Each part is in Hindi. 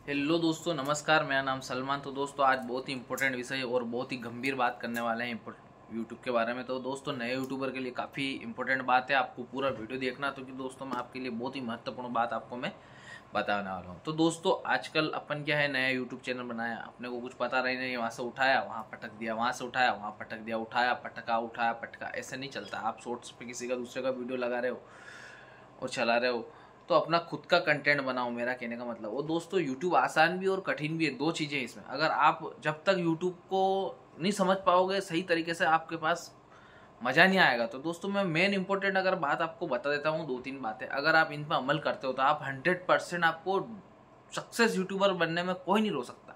हेलो दोस्तों, नमस्कार। मेरा नाम सलमान। तो दोस्तों आज बहुत ही इंपॉर्टेंट विषय और बहुत ही गंभीर बात करने वाले हैं यूट्यूब के बारे में। तो दोस्तों नए यूट्यूबर के लिए काफ़ी इंपॉर्टेंट बात है, आपको पूरा वीडियो देखना। तो कि दोस्तों मैं आपके लिए बहुत ही महत्वपूर्ण बात आपको मैं बताने वाला हूँ। तो दोस्तों आजकल अपन क्या है, नया यूट्यूब चैनल बनाया, अपने को कुछ पता रही नहीं, वहाँ से उठाया वहाँ पटक दिया, वहाँ से उठाया वहाँ पटक दिया, उठाया पटका उठाया पटका, ऐसे नहीं चलता। आप शॉर्ट्स पे किसी का दूसरे का वीडियो लगा रहे हो और चला रहे हो, तो अपना खुद का कंटेंट बनाओ। मेरा कहने का मतलब वो दोस्तों, यूट्यूब आसान भी और कठिन भी है, दो चीज़ें इसमें। अगर आप जब तक यूट्यूब को नहीं समझ पाओगे सही तरीके से, आपके पास मज़ा नहीं आएगा। तो दोस्तों मैं मेन इंपॉर्टेंट अगर बात आपको बता देता हूँ, दो तीन बातें अगर आप इन पर अमल करते हो तो आप 100% आपको सक्सेस यूट्यूबर बनने में कोई नहीं रोक सकता।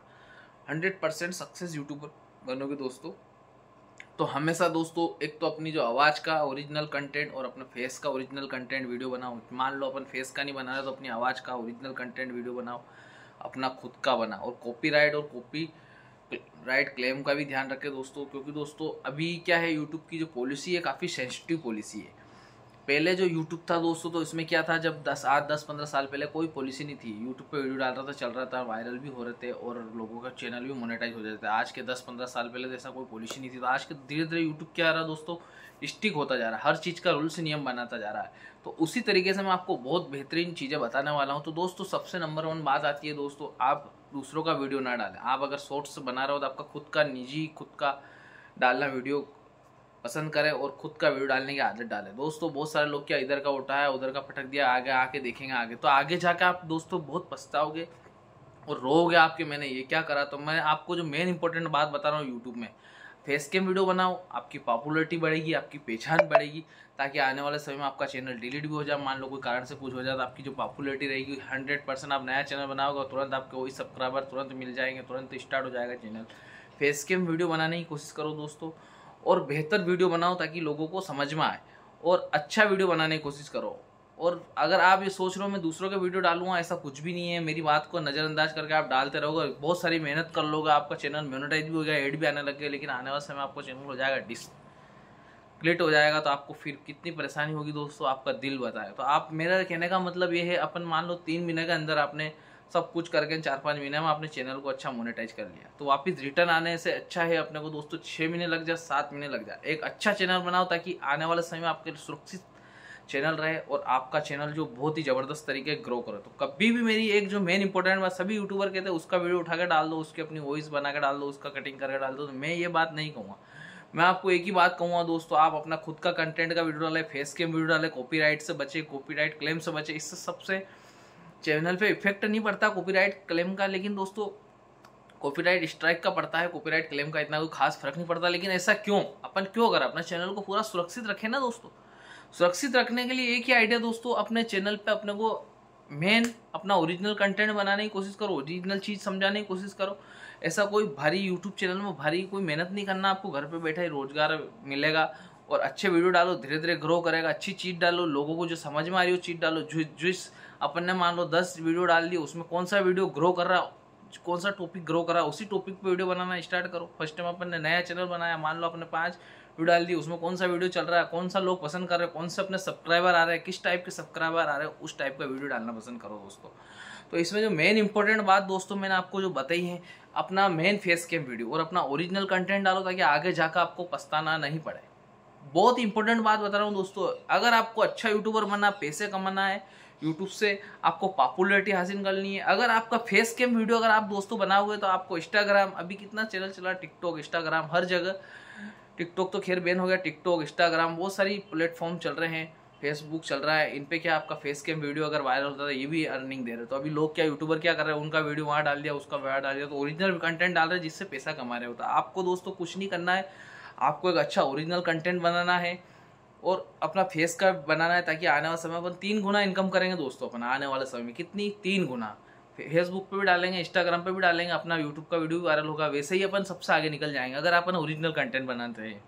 100% सक्सेस यूट्यूबर बनोगे दोस्तों। तो हमेशा दोस्तों एक तो अपनी जो आवाज़ का ओरिजिनल कंटेंट और अपने फेस का ओरिजिनल कंटेंट वीडियो बनाओ। मान लो अपन फेस का नहीं बना रहे तो अपनी आवाज़ का ओरिजिनल कंटेंट वीडियो बनाओ, अपना खुद का बना। और कॉपीराइट और कॉपी राइट क्लेम का भी ध्यान रखें दोस्तों, क्योंकि दोस्तों अभी क्या है, यूट्यूब की जो पॉलिसी है काफ़ी सेंसिटिव पॉलिसी है। पहले जो यूट्यूब था दोस्तों, तो इसमें क्या था, जब 10 15 साल पहले कोई पॉलिसी नहीं थी। यूट्यूब पे वीडियो डाल रहा था, चल रहा था, वायरल भी हो रहे थे और लोगों का चैनल भी मोनेटाइज हो जाता है। आज के 10 15 साल पहले जैसा कोई पॉलिसी नहीं थी। तो आज के धीरे धीरे यूट्यूब क्या आ रहा है दोस्तों, स्टिक होता जा रहा है, हर चीज़ का रूल्स नियम बनाता जा रहा है। तो उसी तरीके से मैं आपको बहुत बेहतरीन चीज़ें बताने वाला हूँ। तो दोस्तों सबसे नंबर 1 बात आती है दोस्तों, आप दूसरों का वीडियो ना डालें। आप अगर शॉर्ट्स बना रहे हो तो आपका खुद का निजी, खुद का डालना वीडियो पसंद करें और खुद का वीडियो डालने की आदत डालें। दोस्तों बहुत सारे लोग क्या, इधर का उठाया उधर का पटक दिया, आगे आके देखेंगे आगे, तो आगे जाके आप दोस्तों बहुत पछताओगे और रोओगे आपके मैंने ये क्या करा। तो मैं आपको जो मेन इंपॉर्टेंट बात बता रहा हूँ, यूट्यूब में फेस कैम वीडियो बनाओ, आपकी पॉपुलैरिटी बढ़ेगी, आपकी पहचान बढ़ेगी, ताकि आने वाले समय में आपका चैनल डिलीट भी हो जाए, मान लो कोई कारण से कुछ हो जाए, तो आपकी जो पॉपुलैरिटी रहेगी 100%। आप नया चैनल बनाओगे तुरंत आपके वही सब्सक्राइबर तुरंत मिल जाएंगे, तुरंत स्टार्ट हो जाएगा चैनल। फेस कैम वीडियो बनाने की कोशिश करो दोस्तों, और बेहतर वीडियो बनाओ ताकि लोगों को समझ में आए, और अच्छा वीडियो बनाने की कोशिश करो। और अगर आप ये सोच रहे हो मैं दूसरों के वीडियो डालूंगा, ऐसा कुछ भी नहीं है। मेरी बात को नज़रअंदाज करके आप डालते रहोगे, बहुत सारी मेहनत कर लोगे, आपका चैनल मोनेटाइज भी हो गया, एड भी आने लग गए, लेकिन आने वाले समय आपका चैनल हो जाएगा डिस्प्लेट हो जाएगा, तो आपको फिर कितनी परेशानी होगी दोस्तों, आपका दिल बताए। तो आप, मेरा कहने का मतलब ये है, अपन मान लो 3 महीने के अंदर आपने सब कुछ करके 4 5 महीने में आपने चैनल को अच्छा मोनेटाइज कर लिया, तो वापस रिटर्न आने से अच्छा है अपने को दोस्तों 6 महीने लग जाए, 7 महीने लग जाए। एक अच्छा चैनल बनाओ ताकि आने वाले समय में आपके लिए सुरक्षित चैनल रहे और आपका चैनल जो बहुत ही ज़बरदस्त तरीके ग्रो करे। तो कभी भी मेरी एक जो मेन इंपॉर्टेंट बात, सभी यूट्यूबर कहते हैं उसका वीडियो उठा के डाल दो, उसकी अपनी वॉइस बना के डाल दो, उसका कटिंग करके डाल दो, तो मैं ये बात नहीं कहूँगा। मैं आपको एक ही बात कहूँगा दोस्तों, आप अपना खुद का कंटेंट का वीडियो डालें, फेस कैम वीडियो डालें, कॉपीराइट से बचे, कॉपीराइट क्लेम से बचे। इससे सबसे चैनल पे इफेक्ट नहीं पड़ता कॉपीराइट क्लेम का, लेकिन दोस्तों कॉपीराइट स्ट्राइक का पड़ता है, कॉपीराइट क्लेम का इतना कोई खास फर्क नहीं पड़ता। लेकिन ऐसा क्यों, अपन क्यों अगर अपने चैनल को पूरा सुरक्षित रखें ना दोस्तों। सुरक्षित रखने के लिए एक ही आइडिया दोस्तों, अपने चैनल पे अपने को मेन अपना ओरिजिनल कंटेंट बनाने की कोशिश करो, ओरिजिनल चीज़ समझाने की कोशिश करो। ऐसा कोई भारी यूट्यूब चैनल में भारी कोई मेहनत नहीं करना, आपको घर पे बैठे ही रोजगार मिलेगा। और अच्छे वीडियो डालो, धीरे धीरे ग्रो करेगा। अच्छी चीज़ डालो, लोगों को जो समझ में आ रही हो चीज़ डालो। जिस अपन ने मान लो 10 वीडियो डाल दी, उसमें कौन सा वीडियो ग्रो कर रहा, कौन सा टॉपिक ग्रो कर रहा है, उसी टॉपिक पे वीडियो बनाना स्टार्ट करो। फर्स्ट टाइम अपन ने नया चैनल बनाया, मान लो अपने 5 वीडियो डाल दी, उसमें कौन सा वीडियो चल रहा है, कौन सा लोग पसंद कर रहे हैं, कौन से अपने सब्सक्राइबर आ रहे हैं, किस टाइप के सब्सक्राइबर आ रहे हैं, उस टाइप का वीडियो डालना पसंद करो दोस्तों। तो इसमें जो मेन इंपॉर्टेंट बात दोस्तों मैंने आपको जो बताई है, अपना मेन फेस कैम वीडियो और अपना ओरिजिनल कंटेंट डालो, ताकि आगे जाकर आपको पछताना नहीं पड़े। बहुत इंपॉर्टेंट बात बता रहा हूँ दोस्तों, अगर आपको अच्छा यूट्यूबर बनना, पैसे कमाना है यूट्यूब से, आपको पॉपुलैरिटी हासिल करनी है, अगर आपका फेस कैम वीडियो अगर आप दोस्तों बनाओगे, तो आपको इंस्टाग्राम, अभी कितना चैनल चला, टिकटॉक, इंस्टाग्राम, हर जगह, टिकटॉक तो खैर बैन हो गया, टिकटॉक, इंस्टाग्राम, बहुत सारी प्लेटफॉर्म चल रहे हैं, फेसबुक चल रहा है, इन पे क्या आपका फेस कैम वीडियो अगर वायरल होता है, ये भी अर्निंग दे रहे हैं। तो अभी लोग क्या, यूट्यूबर क्या कर रहे हैं, उनका वीडियो वहाँ डाल दिया, उसका वहाँ डाल दिया, तो ओरिजिनल कंटेंट डाल रहे हैं जिससे पैसा कमा रहे होता है। आपको दोस्तों कुछ नहीं करना है, आपको एक अच्छा ओरिजिनल कंटेंट बनाना है और अपना फेस का बनाना है, ताकि आने वाले समय पर 3 गुना इनकम करेंगे दोस्तों अपन। आने वाले समय में कितनी, 3 गुना। फेसबुक पे भी डालेंगे, इंस्टाग्राम पे भी डालेंगे, अपना यूट्यूब का वीडियो भी वायरल होगा, वैसे ही अपन सबसे आगे निकल जाएंगे अगर अपन ओरिजिनल कंटेंट बनाते हैं।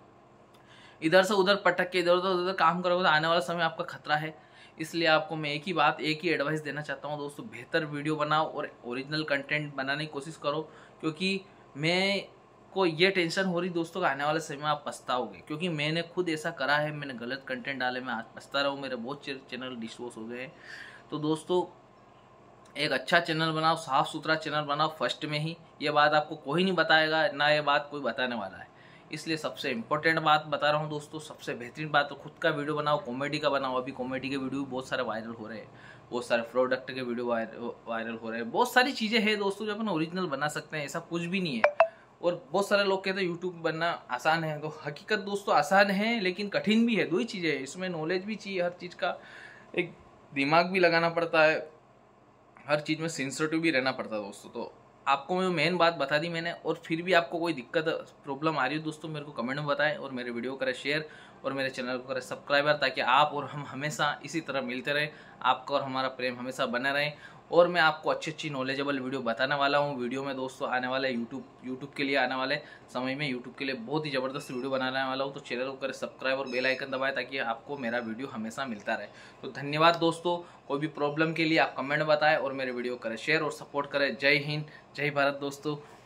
इधर से उधर पटक के इधर उधर काम करोगे तो आने वाला समय आपका खतरा है। इसलिए आपको मैं एक ही बात, एक ही एडवाइस देना चाहता हूँ दोस्तों, बेहतर वीडियो बनाओ और ओरिजिनल कंटेंट बनाने की कोशिश करो। क्योंकि मैं को ये टेंशन हो रही दोस्तों कि आने वाले समय में आप पछताओगे, क्योंकि मैंने खुद ऐसा करा है, मैंने गलत कंटेंट डाले, मैं आज पछता रहा हूँ, मेरे बहुत चैनल डिस्पोज हो गए हैं। तो दोस्तों एक अच्छा चैनल बनाओ, साफ सुथरा चैनल बनाओ फर्स्ट में ही। ये बात आपको कोई नहीं बताएगा, ना ये बात कोई बताने वाला है। इसलिए सबसे इम्पोर्टेंट बात बता रहा हूँ दोस्तों, सबसे बेहतरीन बात तो खुद का वीडियो बनाओ, कॉमेडी का बनाओ। अभी कॉमेडी के वीडियो बहुत सारे वायरल हो रहे हैं, बहुत सारे प्रोडक्ट के वीडियो वायरल हो रहे हैं, बहुत सारी चीज़ें हैं दोस्तों जो अपन ओरिजिनल बना सकते हैं, ऐसा कुछ भी नहीं है। और बहुत सारे लोग कहते हैं यूट्यूब बनना आसान है, तो हकीकत दोस्तों आसान है लेकिन कठिन भी है। दो ही चीज़ें हैं, इसमें नॉलेज भी चाहिए, हर चीज़ का एक दिमाग भी लगाना पड़ता है, हर चीज़ में सेंसिटिव भी रहना पड़ता है दोस्तों। तो आपको मैं मेन बात बता दी मैंने, और फिर भी आपको कोई दिक्कत प्रॉब्लम आ रही हो दोस्तों, मेरे को कमेंट में बताएं, और मेरे वीडियो को करें शेयर, और मेरे चैनल को करें सब्सक्राइबर, ताकि आप और हम हमेशा इसी तरह मिलते रहें, आपका और हमारा प्रेम हमेशा बना रहे। और मैं आपको अच्छी अच्छी नॉलेजेबल वीडियो बताने वाला हूँ। वीडियो में दोस्तों आने वाला है यूट्यूब के लिए, आने वाले समय में यूट्यूब के लिए बहुत ही ज़बरदस्त वीडियो बनाने वाला हूँ। तो चैनल को करें सब्सक्राइब और बेल आइकन दबाएं, ताकि आपको मेरा वीडियो हमेशा मिलता रहे। तो धन्यवाद दोस्तों। कोई भी प्रॉब्लम के लिए आप कमेंट बताएं, और मेरे वीडियो करें शेयर और सपोर्ट करें। जय हिंद, जय भारत दोस्तों।